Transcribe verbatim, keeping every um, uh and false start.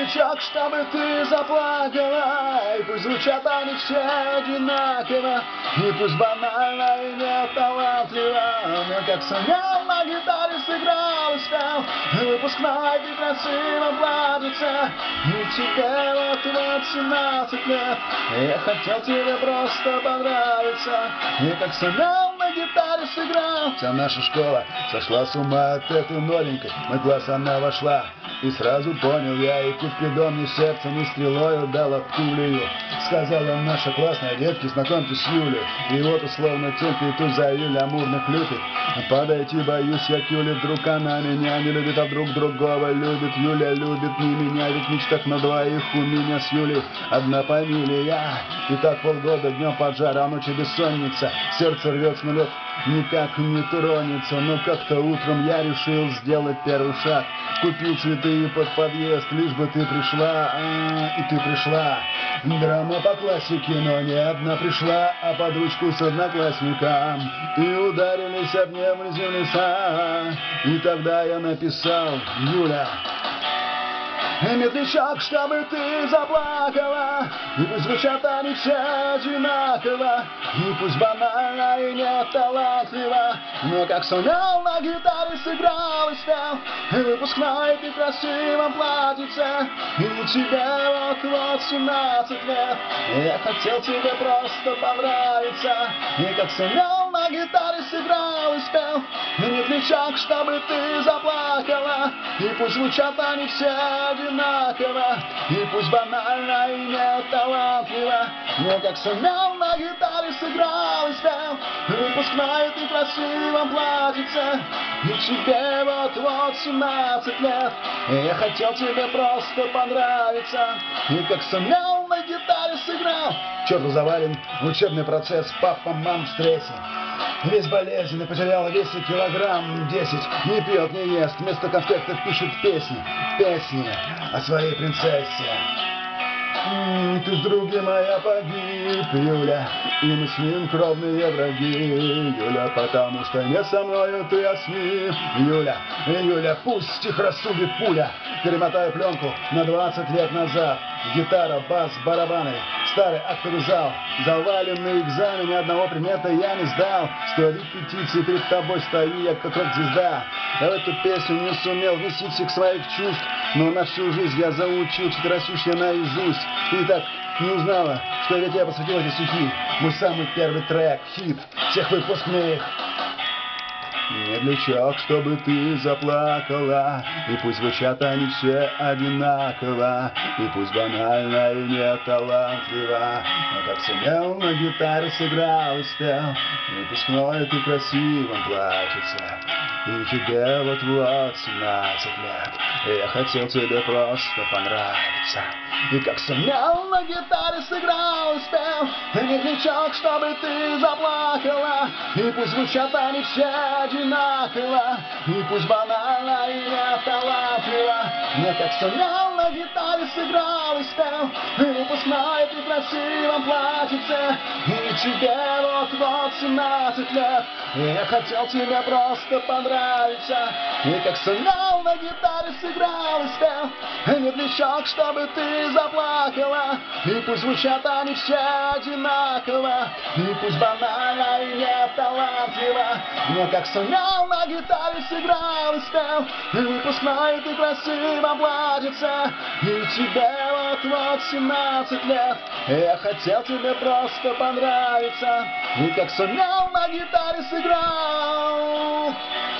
медлячок, чтобы ты заплакала. И пусть звучат они все одинаково, и пусть банально и не талантливо, но как сумел на гитаре сыграл и спел выпускной ты красиво платится, и тебе вот-вот семнадцать лет. Я хотел тебе просто понравиться, и как сумел на гитаре сыграл. Вся наша школа сошла с ума от этой новенькой, в мой класс она вошла, и сразу понял я, и Купидон мне сердцем и стрелою дала пулею. Сказала наша классная: детки, знакомьтесь с Юлей. И вот условно терпит, тут за Юлей амурных любит. Подойти боюсь я к Юле, вдруг она меня не любит, а вдруг другого любит. Юля любит не меня, ведь в мечтах на двоих у меня с Юлей одна фамилия. И так полгода днем поджар, а ночью бессонница, сердце рвется, но лед никак не тронется. Но как-то утром я решил сделать первый шаг, купил цветы под подъезд, лишь бы ты пришла, а, и ты пришла. Драма по классике, но не одна пришла, а под ручку с одноклассником, и ударились обнялись в леса. И тогда я написал: Юля, медлячок, чтобы ты заплакала, и пусть звучат они все одинаково, и пусть банально и не талантливо, но как сумел на гитаре сыграл и спел выпускной ты в красивом платьице, и тебе вот-вот семнадцать лет. Я хотел тебе просто понравиться, и как сумел на гитаре сыграл и спел медлячок, чтобы ты заплакала, и пусть звучат они все одинаково, и пусть банально и не талантливо, но как сумел на гитаре сыграл и спел выпускной ты в красивом платьице, и тебе вот-вот семнадцать лет. Я хотел тебе просто понравиться, и как сумел на гитаре сыграл. Черту завален учебный процесс, папа, мам в стрессе, весь болезненный, потерял весе килограмм десять. Не пьет, не ест, вместо конспектов пишет песни, песни о своей принцессе. М-м, ты с другом моя погиб, Юля, и мы с ним кровные враги, Юля, потому что не со мною ты, а с ним. Юля, Юля, пусть их рассудит пуля. Перемотаю пленку на двадцать лет назад. Гитара, бас, барабаны, старый актовый зал, заваленный экзамен, ни одного предмета я не сдал. Сто репетиций, перед тобой стою я как рок-звезда. Я в эту песню не сумел вместить всех своих чувств, но на всю жизнь я заучил четверостишье наизусть. Ты так не узнала, что ведь я посвятил эти стихи, мой самый первый трек, хит всех выпускных. Медлячок, чтобы ты заплакала, и пусть звучат они все одинаково, и пусть банально и не талантливо, но как сумел на гитаре сыграл и спел выпускной ты красивом платьице, и тебе вот-вот семнадцать лет. И я хотел тебе просто понравиться, и как сумел на гитаре сыграл и спел медлячок, чтобы ты заплакала, и пусть звучат они все одинаково, и пусть банально и не талантливо, но как сумел на гитаре сыграл и спел выпускной ты в красивом платьице, и тебе вот-вот семнадцать лет. И я хотел тебе просто понравиться, и как сумел на гитаре сыграл и спел медлячок, чтобы ты заплакала, и пусть звучат они все одинаково, и пусть банально и не талантливо, но как сумел на гитаре сыграл и спел выпускной ты в красивом платьице, и тебе вот-вот семнадцать лет. И я хотел тебе просто понравиться, и как сумел на гитаре сыграл.